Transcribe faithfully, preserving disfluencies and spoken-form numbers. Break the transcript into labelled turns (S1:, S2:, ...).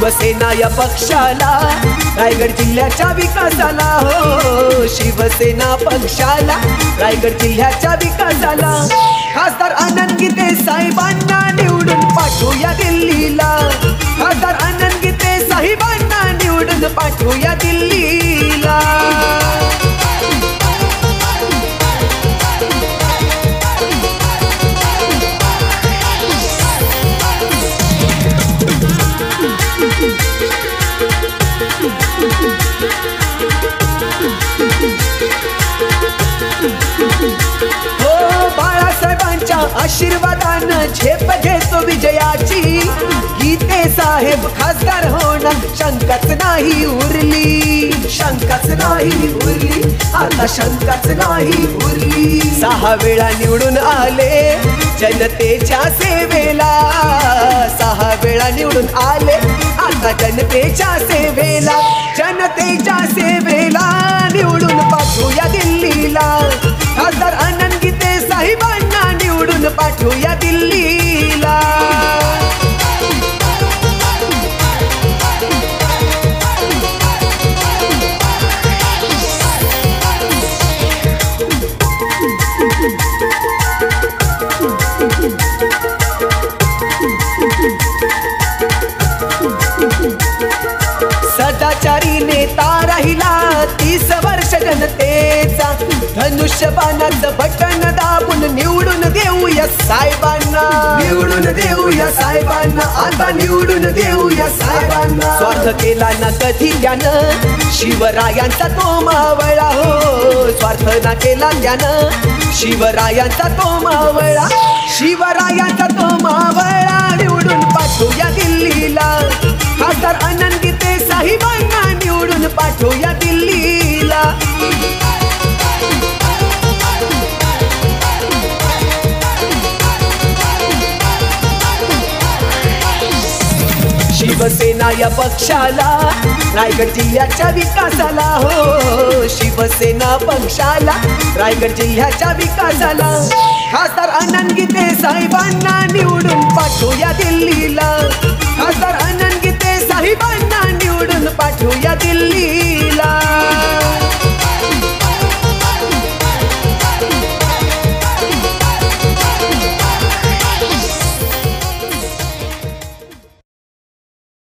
S1: शिवसेना या पक्षाला, रायगड जिल्ह्याच्या विकासाला. हो शिवसेना पक्षाला, रायगड जिल्ह्याच्या विकासाला. खासदार आनंद गीते साहेबांना निवडून पाठवूया दिल्लीला. खासदार आनंद गीते साहेबांना निवडून पाठवूया दिल्लीला. हो बाळासाहेबांच्या आशीर्वादानं झेप घेतो विजयाची. गीते साहेब खासदार होणार शंकाच नाही उरली. शंकाच नाही उरली, आता शंकाच नाही उरली. सहा वेळा निवडून आले जनतेच्या सेवेला. सहा वेळा निवडून आले आता जनतेच्या सेवेला. जनतेच्या सेवेला निवडून पाठवूया दिल्लीला. खासदार आनंद गीते साहेबांना निवडून पाठवूया दिल्लीला. सदाचारी नेता राहिला तीस वर्ष जनतेचा. धनुष्यबाणाचं बटन दाबून निवडून देऊया साहेबांना. निवडून देऊया साहेबांना, आता निवडून देऊया साहेबांना. स्वार्थ केला ना कधी त्यानं शिवरायांचा तो मावळा. हो स्वार्थ ना केला त्यानं शिवरायांचा तो मावळा. शिवरायांचा तो मावळा निवडून पाठवूया दिल्लीला. खासदार आनंद गीते साहेबांना निवडून पाठवूया दिल्लीला. शिवसेना या पक्षाला, रायगड जिल्ह्याच्या विकासाला. हो शिवसेना पक्षाला, रायगड जिल्ह्याच्या विकासाला. खासदार आनंद गीते साहेबांना निवडून पाठवूया दिल्लीला. खासदार आनंद गीते साहेबांना निवडून पाठवूया दिल्ली.